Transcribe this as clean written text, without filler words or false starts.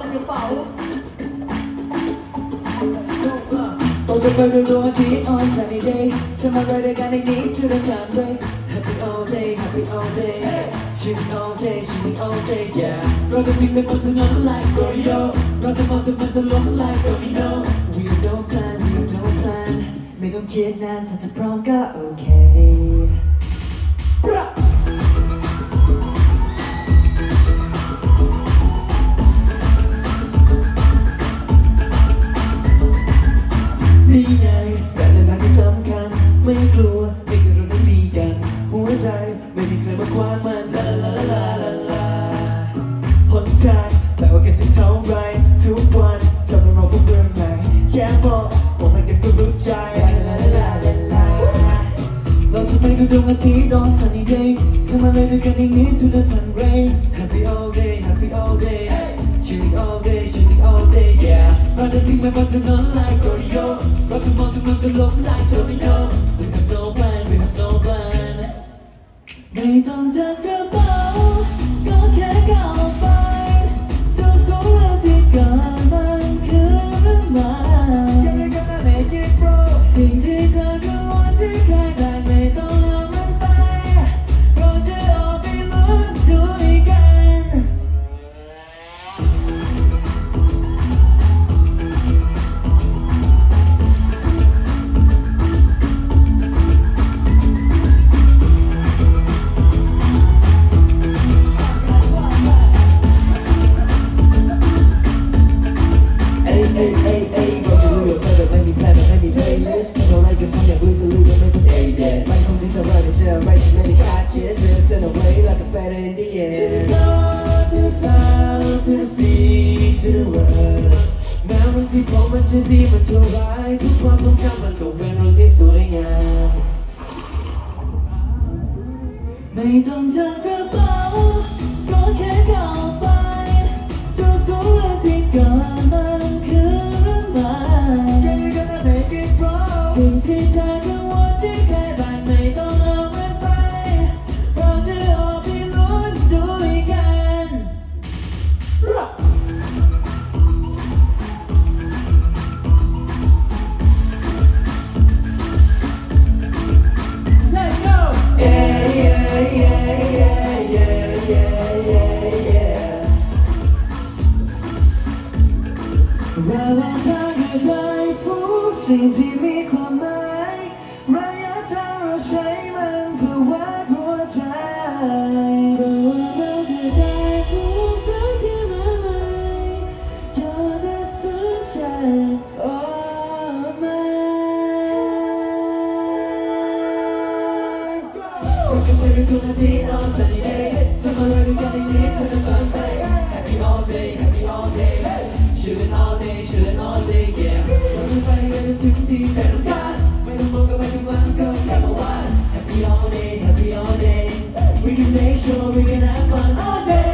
ในเป๋าโอ้จะไปดูดวงอาทิตย์ on sunny day จะมาเรด้วยกันในนี้ to the sun ray happy all day happy all day shooting all day shooting all day yeah เราจะวิ่งไปบนถนน like rodeo เราจะมองจนมันจะล้ม like domino we don't plan we don't plan ไม่ต้องคิดนานถ้าจะพร้อมก็โอเคนี่ไงแต่ในทางที่สำคัญไม่กลัวไม่คือเราได้มีกันหัวใจไม่มีใครมาคว้ามันลาลาลาลาลาลาหนทางแต่ว่าแค่สิ่งเท่าไรทุกวันทำให้เราพบเรื่องใหม่แค่มองให้กันก็รู้ใจลาลาลาลาลาเราจะไปดูดวงอาทิตย์ on sunny day ทำอะไรด้วยกันในนี้ to the sun ray happy all day happy all day shooting all day shooting all day yeah เราจะสิ่งไม่บนถนน like rodeo เราจะมองทุกมันจะล้ม like domino we have no plan we have no plan ไม่ต้องจับกระเป๋าก็แค่ก้าวไปทุกๆเรื่องที่เกิดมันคือเรื่องใหม่ยังไงก็ไม่ make it bro สิ่งที่เธอกังวลที่เคยได้ไม่ต้องเอามันไปเราจะออกไปลุ้นด้วยกันที่พบมันจะดีมันจะร้ายทุกความทรงจำมันก็เป็นเรื่องที่สวยงามไม่ต้องจับกระเป๋าก็แค่ก้าวไปทุกๆเรื่องที่เกิดมันคือเรื่องใหม่ยังไงก็ไม่ make it bro สิ่งที่เธอกังวลที่เคยผ่านไม่ต้องเอามันไปเราจะออกไปลุ้นด้วยกันเราทางได้พูดสิ่งที่มีความหมายระยะทางเราใช้มันเพื่อวัดหัวใจเพราะว่าเราได้พูดเรื่องที่มาใหม่ You're the sunshine of myเราจะไปดูดวงอาทิตย์ on sunny day จะมาเลยด้วยกันในนี้ to the sun ray happy all day happy all day shooting all day shooting all day yeah เราจะไปกันจนถึงที่ใจต้องการไม่ต้องมองก็ไม่ต้องหลังก็แค่มาวัน happy all day happy all day we can make sure we can have fun all day